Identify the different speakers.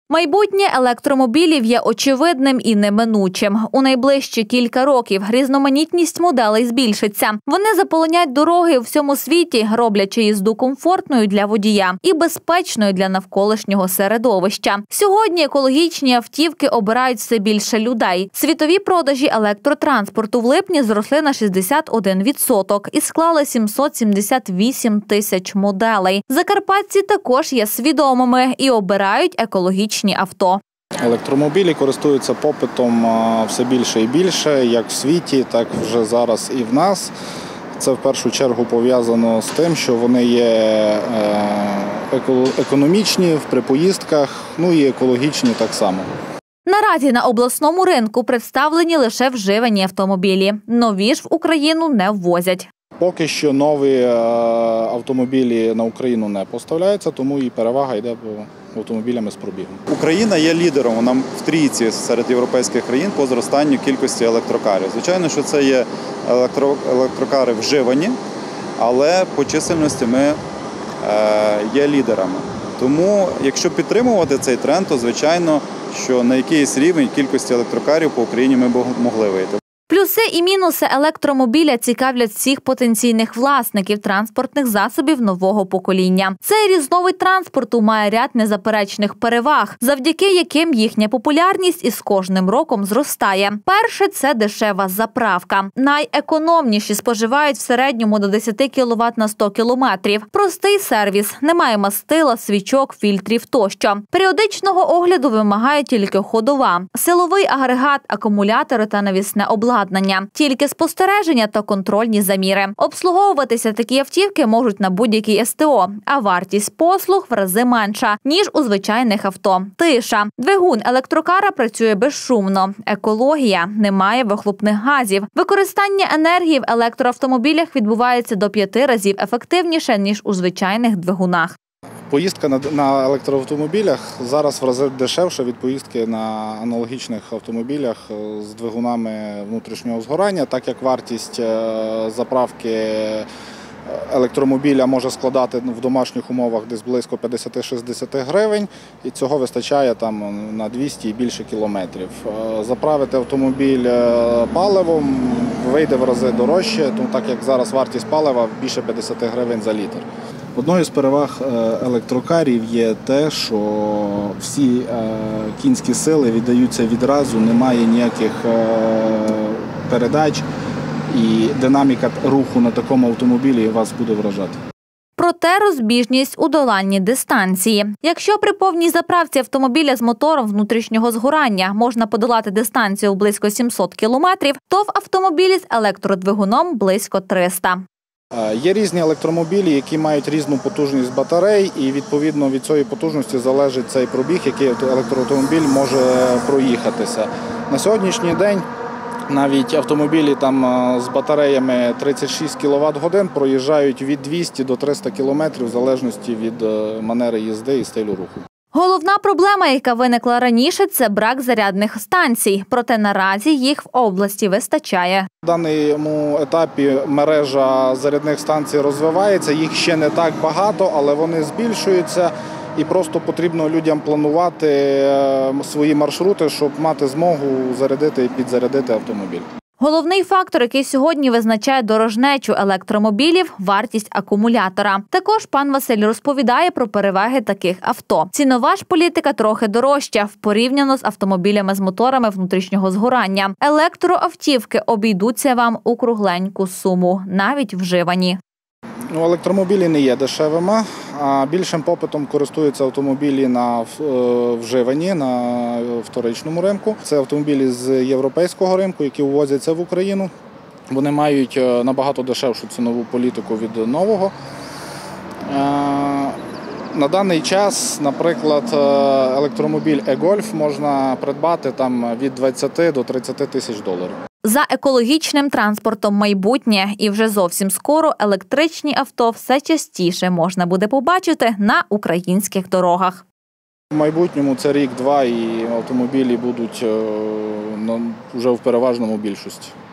Speaker 1: Майбутнє електромобілів є очевидним і неминучим. У найближчі кілька років різноманітність моделей збільшиться. Вони заполонять дороги у всьому світі, роблячи їзду комфортною для водія і безпечною для навколишнього середовища. Сьогодні екологічні автівки обирають все більше людей. Світові продажі електротранспорту в липні зросли на 61% і склали 778 тисяч моделей. Закарпатці також є свідомими і обирають екологічні авто.
Speaker 2: Електромобілі користуються попитом все більше і більше, як в світі, так вже зараз і в нас. Це в першу чергу пов'язано з тим, що вони є економічні при поїздках, ну і екологічні так само.
Speaker 1: Наразі на обласному ринку представлені лише вживані автомобілі. Нові ж в Україну не ввозять.
Speaker 2: Поки що нові автомобілі на Україну не поставляються, тому і перевага йде автомобілями з пробігом.
Speaker 3: Україна є лідером, вона в трійці серед європейських країн по зростанню кількості електрокарів. Звичайно, що це є електрокари вживані, але по чисельності ми є лідерами. Тому, якщо підтримувати цей тренд, то звичайно, що на якийсь рівень кількості електрокарів по Україні ми б могли вийти.
Speaker 1: Плюси і мінуси електромобіля цікавлять всіх потенційних власників транспортних засобів нового покоління. Цей різновид транспорту має ряд незаперечних переваг, завдяки яким їхня популярність із кожним роком зростає. Перше – це дешева заправка. Найекономніші споживають в середньому до 10 кВт на 100 км. Простий сервіс, немає мастила, свічок, фільтрів тощо. Періодичного огляду вимагає тільки ходова, силовий агрегат, акумулятори та навісне обладнання. Тільки спостереження та контрольні заміри. Обслуговуватися такі автівки можуть на будь-якій СТО, а вартість послуг в рази менша, ніж у звичайних авто. Тиша. Двигун електрокара працює безшумно. Екологія. Немає вихлопних газів. Використання енергії в електроавтомобілях відбувається до 5 разів ефективніше, ніж у звичайних двигунах.
Speaker 2: Поїздка на електроавтомобілях зараз в рази дешевша від поїздки на аналогічних автомобілях з двигунами внутрішнього згорання, так як вартість заправки електромобіля може складати в домашніх умовах десь близько 50-60 гривень, і цього вистачає там на 200 і більше кілометрів. Заправити автомобіль паливом вийде в рази дорожче, тому так як зараз вартість палива більше 50 гривень за літр. Одною з переваг електрокарів є те, що всі кінські сили віддаються відразу, немає ніяких передач і динаміка руху на такому автомобілі вас буде вражати.
Speaker 1: Проте розбіжність у доланні дистанції. Якщо при повній заправці автомобіля з мотором внутрішнього згорання можна подолати дистанцію близько 700 кілометрів, то в автомобілі з електродвигуном близько 300.
Speaker 2: Є різні електромобілі, які мають різну потужність батарей, і відповідно від цієї потужності залежить цей пробіг, який електроавтомобіль може проїхатися. На сьогоднішній день навіть автомобілі з батареями 36 кВт-годин проїжджають від 200 до 300 км в залежності від манери їзди і стилю руху.
Speaker 1: Головна проблема, яка виникла раніше, це брак зарядних станцій. Проте наразі їх в області вистачає.
Speaker 2: На даному етапі мережа зарядних станцій розвивається, їх ще не так багато, але вони збільшуються. І просто потрібно людям планувати свої маршрути, щоб мати змогу зарядити і підзарядити автомобіль.
Speaker 1: Головний фактор, який сьогодні визначає дорожнечу електромобілів – вартість акумулятора. Також пан Василь розповідає про переваги таких авто. Цінова ж політика трохи дорожча порівняно з автомобілями з моторами внутрішнього згорання. Електроавтівки обійдуться вам у кругленьку суму, навіть вживані.
Speaker 2: Електромобілі не є дешевими, а більшим попитом користуються автомобілі на вживані, на вторичному ринку. Це автомобілі з європейського ринку, які ввозяться в Україну. Вони мають набагато дешевшу цінову політику від нового. На даний час, наприклад, електромобіль e-Golf можна придбати від 20 до 30 тисяч доларів.
Speaker 1: За екологічним транспортом майбутнє, і вже зовсім скоро електричні авто все частіше можна буде побачити на українських дорогах.
Speaker 2: В майбутньому це рік-два і автомобілі будуть вже в переважному більшості.